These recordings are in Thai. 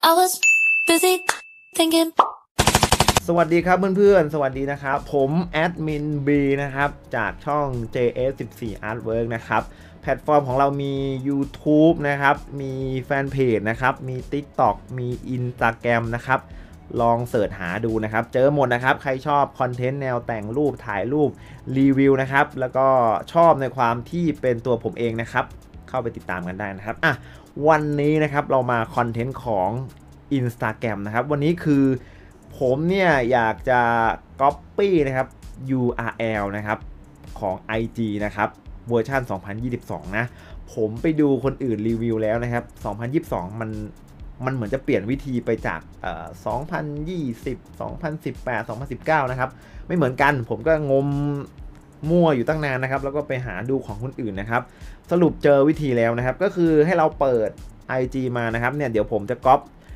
I was busy thinking สวัสดีครับเพื่อนๆสวัสดีนะครับผมแอดมิน B นะครับจากช่อง JS14 Artwork นะครับแพลตฟอร์มของเรามี YouTube นะครับมีแฟนเพจนะครับมี TikTok มี Instagram นะครับลองเสิร์ชหาดูนะครับเจอหมดนะครับใครชอบคอนเทนต์แนวแต่งรูปถ่ายรูปรีวิวนะครับแล้วก็ชอบในความที่เป็นตัวผมเองนะครับเข้าไปติดตามกันได้นะครับวันนี้นะครับเรามาคอนเทนต์ของ Instagram นะครับวันนี้คือผมเนี่ยอยากจะ Copy นะครับ URL นะครับของ IG นะครับเวอร์ชัน2022นะผมไปดูคนอื่นรีวิวแล้วนะครับ2022มันเหมือนจะเปลี่ยนวิธีไปจาก2020 2018 2019นะครับไม่เหมือนกันผมก็งมมั่วอยู่ตั้งนานนะครับแล้วก็ไปหาดูของคนอื่นนะครับสรุปเจอวิธีแล้วนะครับก็คือให้เราเปิด IG มานะครับเนี่ยเดี๋ยวผมจะก๊อป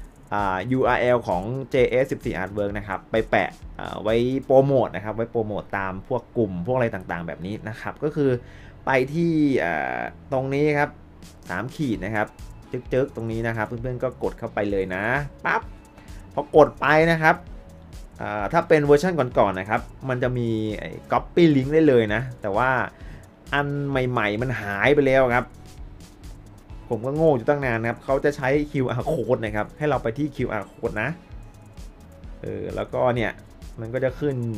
URL ของ JS14 Artwork นะครับไปแปะไว้โปรโมทนะครับไว้โปรโมทตามพวกกลุ่มพวกอะไรต่างๆแบบนี้นะครับก็คือไปที่ตรงนี้ครับ3ขีดนะครับจึ๊กๆตรงนี้นะครับเพื่อนๆก็กดเข้าไปเลยนะปั๊บพอกดไปนะครับถ้าเป็นเวอร์ชันก่อนๆนะครับมันจะมี copy link ได้เลยนะแต่ว่าอันใหม่ๆมันหายไปแล้วครับผมก็โง่อยู่ตั้งนานนะครับเขาจะใช้ QR code นะครับให้เราไปที่ QR code นะแล้วก็เนี่ยมันก็จะขึ้น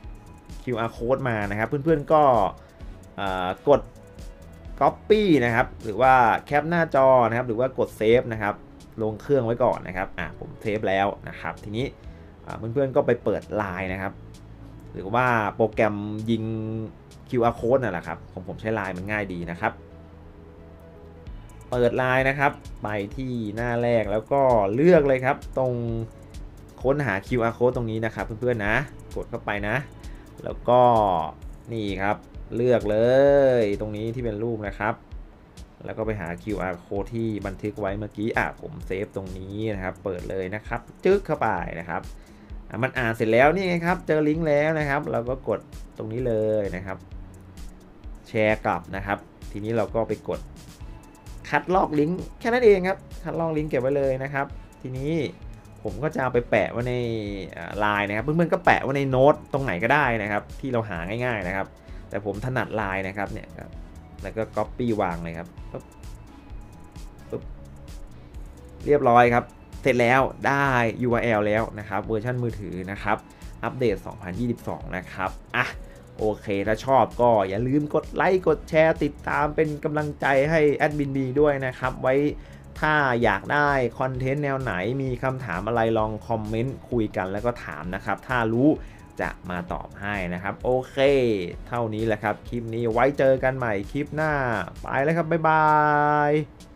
QR code มานะครับเพื่อนๆก็กด copy นะครับหรือว่าแคปหน้าจอนะครับหรือว่ากดเซฟนะครับลงเครื่องไว้ก่อนนะครับผมเซฟแล้วนะครับทีนี้เพื่อนๆก็ไปเปิด LINE นะครับหรือว่าโปรแกรมยิง QR code นั่นแหละครับผมใช้ LINE มันง่ายดีนะครับเปิด LINE นะครับไปที่หน้าแรกแล้วก็เลือกเลยครับตรงค้นหา QR code ตรงนี้นะครับเพื่อนๆนะกดเข้าไปนะแล้วก็นี่ครับเลือกเลยตรงนี้ที่เป็นรูปนะครับแล้วก็ไปหา QR code ที่บันทึกไว้เมื่อกี้ผมเซฟตรงนี้นะครับเปิดเลยนะครับจึ๊กเข้าไปนะครับมันอ่านเสร็จแล้วนี่ไงครับเจอลิงก์แล้วนะครับเราก็กดตรงนี้เลยนะครับแชร์กลับนะครับทีนี้เราก็ไปกดคัดลอกลิงก์แค่นั้นเองครับคัดลอกลิงก์เก็บไว้เลยนะครับทีนี้ผมก็จะเอาไปแปะไว้ในไลน์นะครับเพื่อนๆก็แปะไว้ในโน้ตตรงไหนก็ได้นะครับที่เราหาง่ายๆนะครับแต่ผมถนัดไลน์นะครับเนี่ยครับแล้วก็ Copy วางเลยครับปึ๊บเรียบร้อยครับเสร็จแล้วได้ URL แล้วนะครับเวอร์ชันมือถือนะครับอัปเดต2022นะครับโอเคถ้าชอบก็อย่าลืมกดไลค์กดแชร์ติดตามเป็นกำลังใจให้แอดมินบีด้วยนะครับไว้ถ้าอยากได้คอนเทนต์แนวไหนมีคำถามอะไรลองคอมเมนต์คุยกันแล้วก็ถามนะครับถ้ารู้จะมาตอบให้นะครับโอเคเท่านี้แหละครับคลิปนี้ไว้เจอกันใหม่คลิปหน้าไปแล้วครับบ๊ายบาย